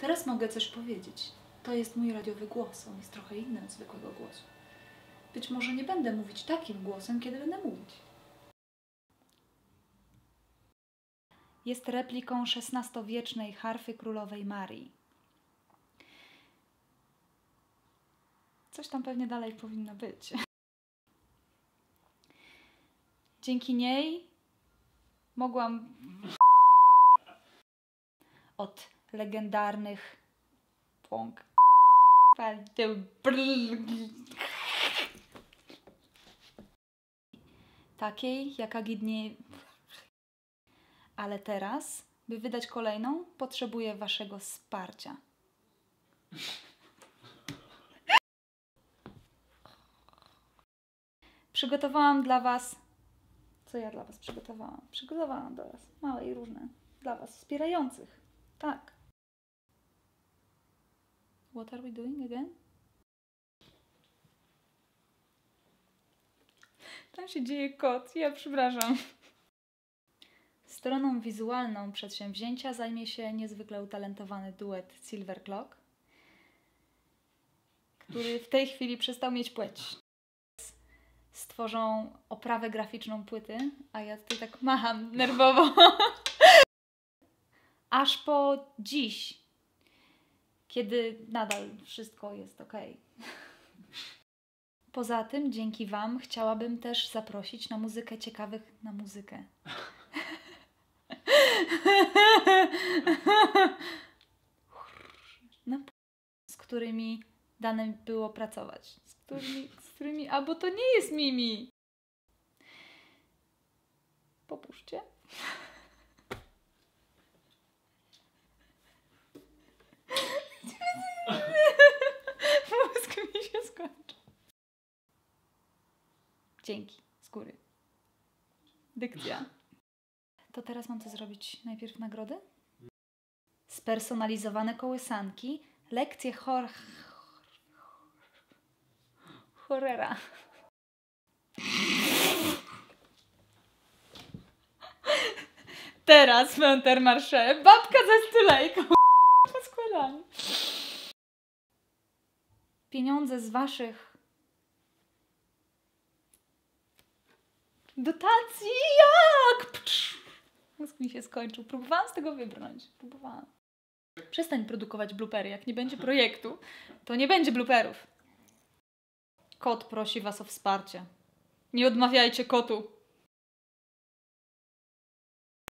Teraz mogę coś powiedzieć. To jest mój radiowy głos. On jest trochę inny od zwykłego głosu. Być może nie będę mówić takim głosem, kiedy będę mówić. Jest repliką XVI-wiecznej harfy królowej Marii. Coś tam pewnie dalej powinno być. Dzięki niej mogłam od legendarnych pąk takiej, jaka gidnie. Ale teraz, by wydać kolejną, potrzebuję waszego wsparcia. Przygotowałam dla was... Co ja dla was przygotowałam? Przygotowałam dla was małe i różne. Dla was wspierających. Tak. What are we doing again? Tam się dzieje kot. Ja przepraszam. Stroną wizualną przedsięwzięcia zajmie się niezwykle utalentowany duet Silver Clock, który w tej chwili przestał mieć płeć. Stworzą oprawę graficzną płyty, a ja tutaj tak macham nerwowo. Aż po dziś, kiedy nadal wszystko jest ok. Poza tym, dzięki wam, chciałabym też zaprosić na muzykę ciekawych na muzykę. Z którymi dane było pracować. Z którymi... A, bo to nie jest Mimi. Popuszczcie. Mózg mi się skończył. Dzięki. Z góry. Dykcja. To teraz mam co zrobić? Najpierw nagrody? Spersonalizowane kołysanki, lekcje horrera. Teraz Intermarché, babka ze stulejką. Poskładanie. Pieniądze z waszych dotacji, jak? Mózg mi się skończył. Próbowałam z tego wybrnąć. Próbowałam. Przestań produkować bloopery. Jak nie będzie projektu, to nie będzie blooperów. Kot prosi was o wsparcie. Nie odmawiajcie kotu.